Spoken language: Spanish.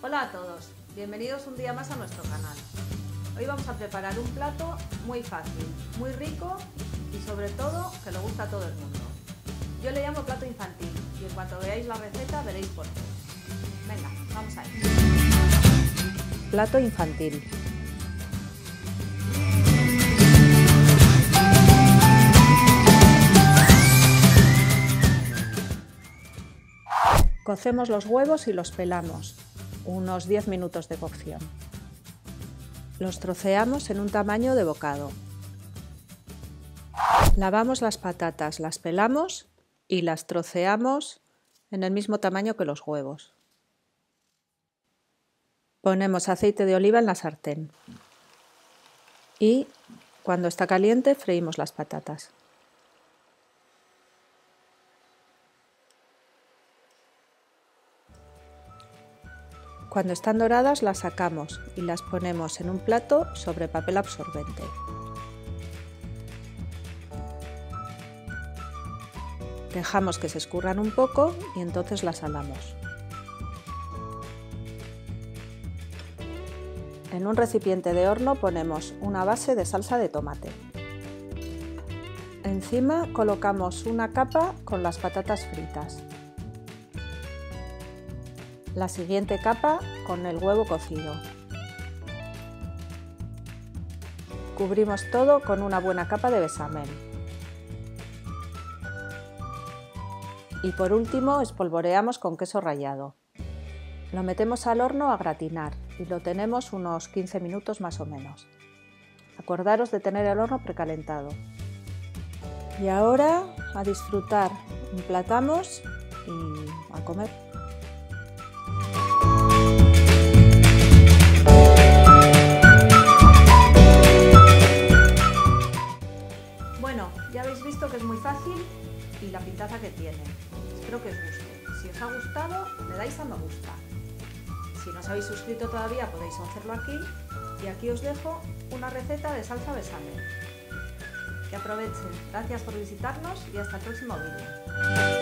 Hola a todos, bienvenidos un día más a nuestro canal. Hoy vamos a preparar un plato muy fácil, muy rico y sobre todo que le gusta a todo el mundo. Yo le llamo plato infantil y en cuanto veáis la receta veréis por qué. Venga, vamos a ello. Plato infantil. Cocemos los huevos y los pelamos, unos 10 minutos de cocción. Los troceamos en un tamaño de bocado. Lavamos las patatas, las pelamos y las troceamos en el mismo tamaño que los huevos. Ponemos aceite de oliva en la sartén y cuando está caliente freímos las patatas. Cuando están doradas las sacamos y las ponemos en un plato sobre papel absorbente. Dejamos que se escurran un poco y entonces las salamos. En un recipiente de horno ponemos una base de salsa de tomate. Encima colocamos una capa con las patatas fritas. La siguiente capa con el huevo cocido. Cubrimos todo con una buena capa de bechamel. Y por último espolvoreamos con queso rallado. Lo metemos al horno a gratinar y lo tenemos unos 15 minutos más o menos. Acordaros de tener el horno precalentado. Y ahora a disfrutar, emplatamos y a comer. Bueno, ya habéis visto que es muy fácil y la pintaza que tiene. Espero que os guste. Si os ha gustado, le dais a me gusta. Si no os habéis suscrito todavía podéis hacerlo aquí y aquí os dejo una receta de salsa bechamel. Que aprovechen. Gracias por visitarnos y hasta el próximo vídeo.